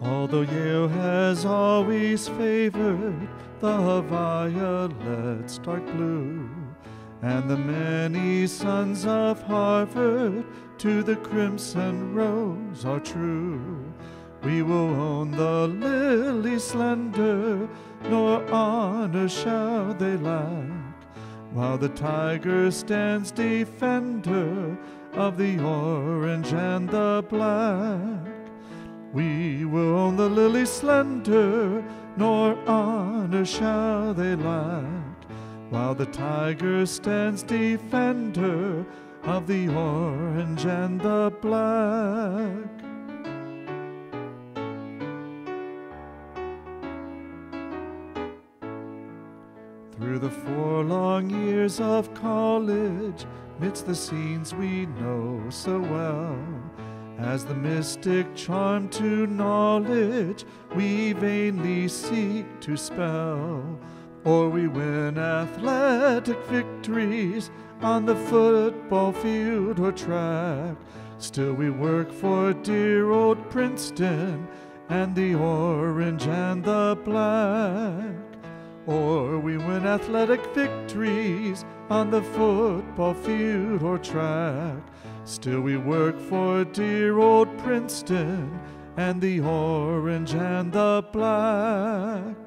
Although Yale has always favored the violet's dark blue, and the many sons of Harvard to the crimson rose are true, we will own the lilies slender, nor honor shall they lack, while the tiger stands defender of the orange and the black. We will own the lilies slender, nor honor shall they lack, while the tiger stands defender of the orange and the black. Through the 4 long years of college, midst the scenes we know so well, as the mystic charm to knowledge we vainly seek to spell, or we win athletic victories on the football field or track, still we work for dear old Princeton and the orange and the black. Or we win athletic victories on the football field or track, still we work for dear old Princeton and the orange and the black.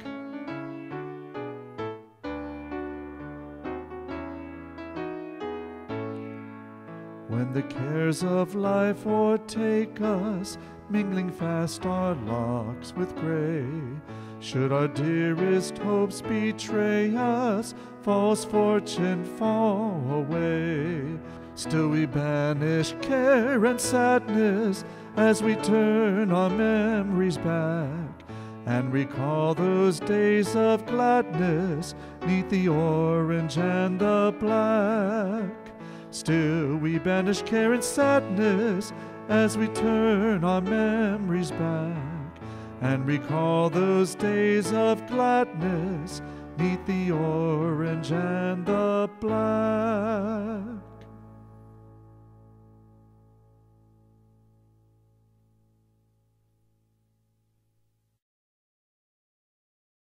When the cares of life o'ertake us, mingling fast our locks with gray, should our dearest hopes betray us, false fortune fall away, still we banish care and sadness as we turn our memories back, and recall those days of gladness 'neath the orange and the black. Still we banish care and sadness as we turn our memories back, and recall those days of gladness 'neath the orange and the black.